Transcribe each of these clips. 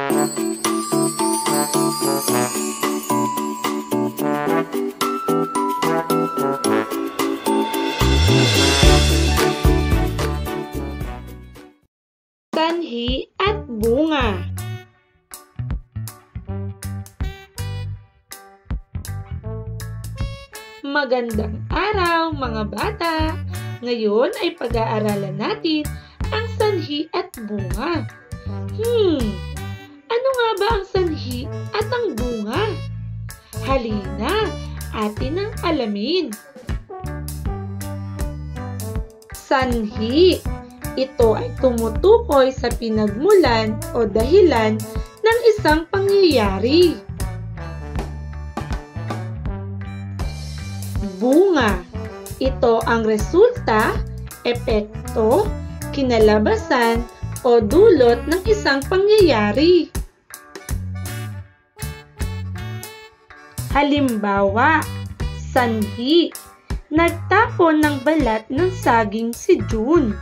Sanhi at bunga. Magandang araw mga bata! Ngayon ay pag-aaralan natin ang sanhi at bunga. Ano nga ba ang sanhi at ang bunga? Halina, atin ang alamin. Sanhi. Ito ay tumutukoy sa pinagmulan o dahilan ng isang pangyayari. Bunga. Ito ang resulta, epekto, kinalabasan o dulot ng isang pangyayari. Halimbawa, sanhi. Nagtapon ng balat ng saging si June.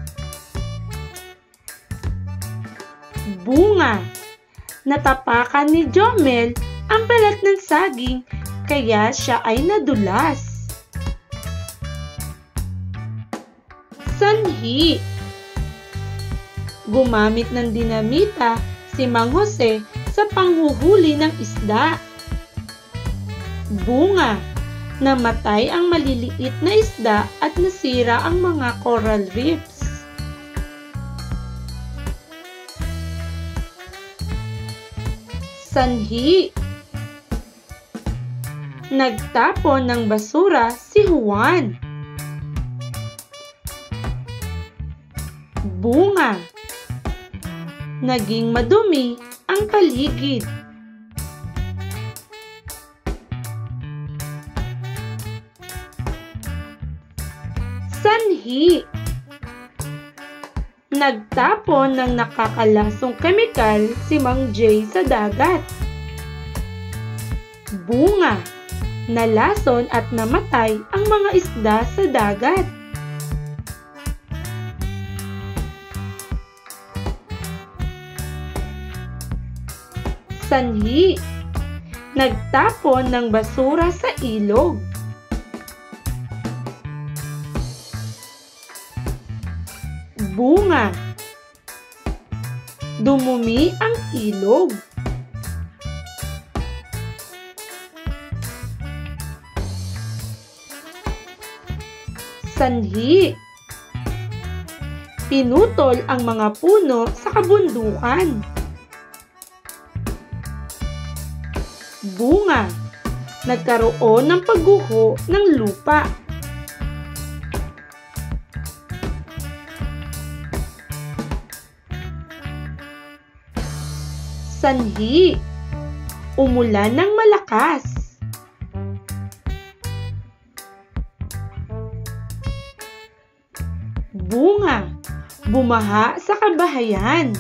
Bunga. Natapakan ni Jomel ang balat ng saging kaya siya ay nadulas. Sanhi. Gumamit ng dinamita si Mang Jose sa panghuhuli ng isda. Bunga. Namatay ang maliliit na isda at nasira ang mga coral reefs. Sanhi. Nagtapon ng basura si Juan. Bunga. Naging madumi ang paligid. Sanhi. Nagtapon ng nakakalasong kemikal si Mang Jay sa dagat. Bunga. Nalason at namatay ang mga isda sa dagat. Sanhi. Nagtapon ng basura sa ilog. Bunga. Dumumi ang ilog. Sanhi. Pinutol ang mga puno sa kabundukan. Bunga. Nagkaroon ng pagguho ng lupa. Sanhi. Umulan ng malakas. Bunga. Bumaha sa kabahayan.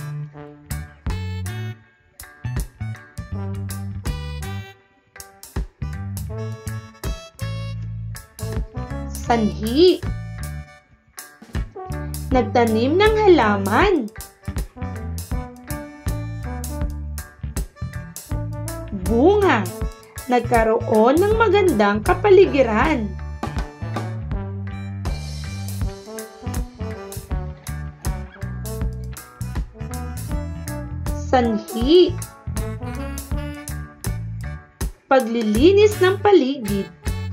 Sanhi. Nagtanim ng halaman. Bunga. Nagkaroon ng magandang kapaligiran. Sanhi. Paglilinis ng paligid.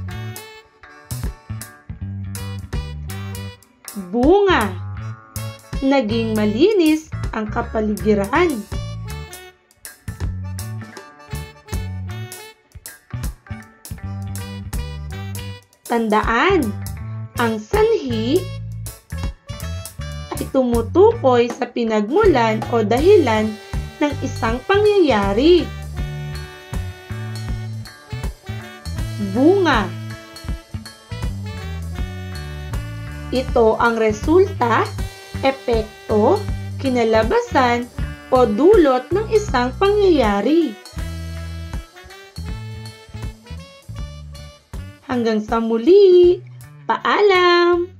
Bunga. Naging malinis ang kapaligiran. Tandaan, ang sanhi ay tumutukoy sa pinagmulan o dahilan ng isang pangyayari. Bunga. Ito ang resulta, epekto, kinalabasan o dulot ng isang pangyayari. Hanggang sa muli, paalam!